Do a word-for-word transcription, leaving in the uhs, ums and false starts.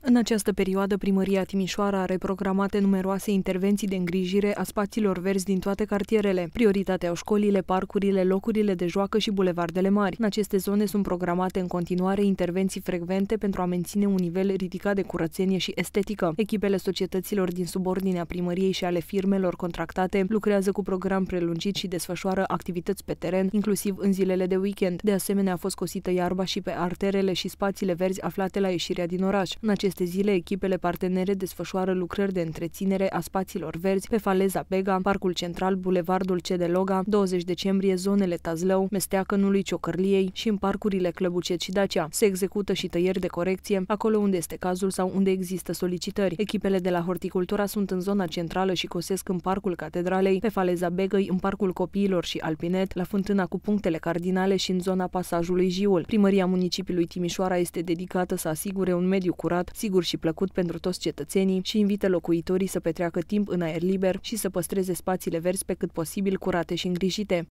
În această perioadă, Primăria Timișoara are programate numeroase intervenții de îngrijire a spațiilor verzi din toate cartierele. Prioritatea au școlile, parcurile, locurile de joacă și bulevardele mari. În aceste zone sunt programate în continuare intervenții frecvente pentru a menține un nivel ridicat de curățenie și estetică. Echipele societăților din subordinea primăriei și ale firmelor contractate lucrează cu program prelungit și desfășoară activități pe teren, inclusiv în zilele de weekend. De asemenea, a fost cosită iarba și pe arterele și spațiile verzi aflate la ieșirea din oraș. În aceste zile, echipele partenere desfășoară lucrări de întreținere a spațiilor verzi pe Faleza Bega, Parcul Central, Bulevardul C. de Loga, douăzeci decembrie, zonele Tazlău, Mesteacănului, Ciocărliei și în parcurile Clăbucet și Dacia. Se execută și tăieri de corecție acolo unde este cazul sau unde există solicitări. Echipele de la Horticultura sunt în zona centrală și cosesc în Parcul Catedralei, pe Faleza Begăi, în Parcul Copiilor și Alpinet, la fântâna cu punctele cardinale și în zona pasajului Jiul. Primăria municipiului Timișoara este dedicată să asigure un mediu curat, sigur și plăcut pentru toți cetățenii și invită locuitorii să petreacă timp în aer liber și să păstreze spațiile verzi pe cât posibil curate și îngrijite.